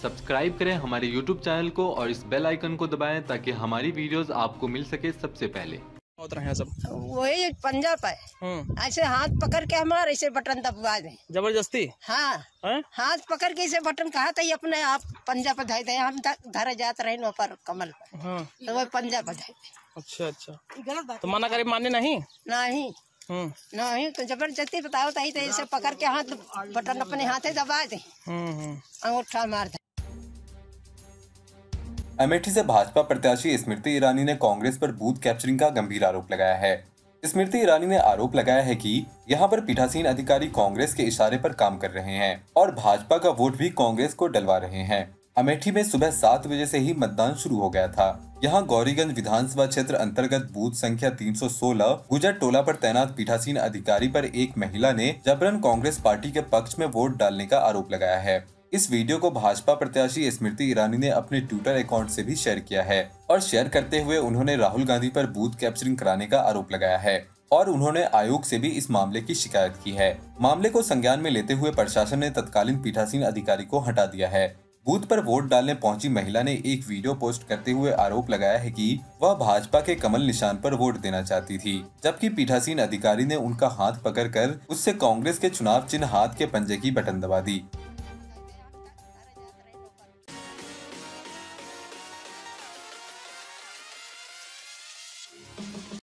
Subscribe करें हमारे YouTube channel को और इस बेल आइकन को दबाएं ताकि हमारी वीडियोस आपको मिल सके सबसे पहले। उतर हैं सब वही पंजा पे ऐसे हाथ पकड़ के हमारे ऐसे बटन दबवा दे जबरदस्ती। हाँ है? हाथ पकड़ के इसे बटन कहा था अपने आप पंजा पे धाई थे। हम धरे जाते रहे वहाँ पर कमल पर। हाँ। तो वही पंजा पे धाई थे। अच्छा अच्छा, गलत बात तो मना करे माने नहीं नहीं नहीं तो जबरदस्ती बताओ तो ऐसे पकड़ के हाथ बटन अपने हाथे दबा दे अंगूठा मार दे। अमेठी से भाजपा प्रत्याशी स्मृति ईरानी ने कांग्रेस पर बूथ कैप्चरिंग का गंभीर आरोप लगाया है। स्मृति ईरानी ने आरोप लगाया है कि यहां पर पीठासीन अधिकारी कांग्रेस के इशारे पर काम कर रहे हैं और भाजपा का वोट भी कांग्रेस को डलवा रहे हैं। अमेठी में सुबह 7 बजे से ही मतदान शुरू हो गया था। यहां गौरीगंज विधानसभा क्षेत्र अंतर्गत बूथ संख्या 316 गुजर टोला पर तैनात पीठासीन अधिकारी पर एक महिला ने जबरन कांग्रेस पार्टी के पक्ष में वोट डालने का आरोप लगाया है। इस वीडियो को भाजपा प्रत्याशी स्मृति ईरानी ने अपने ट्विटर अकाउंट से भी शेयर किया है और शेयर करते हुए उन्होंने राहुल गांधी पर बूथ कैप्चरिंग कराने का आरोप लगाया है और उन्होंने आयोग से भी इस मामले की शिकायत की है। मामले को संज्ञान में लेते हुए प्रशासन ने तत्कालीन पीठासीन अधिकारी को हटा दिया है। बूथ पर वोट डालने पहुंची महिला ने एक वीडियो पोस्ट करते हुए आरोप लगाया है कि वह भाजपा के कमल निशान पर वोट देना चाहती थी, जबकि पीठासीन अधिकारी ने उनका हाथ पकड़कर उससे कांग्रेस के चुनाव चिन्ह हाथ के पंजे की बटन दबा दी।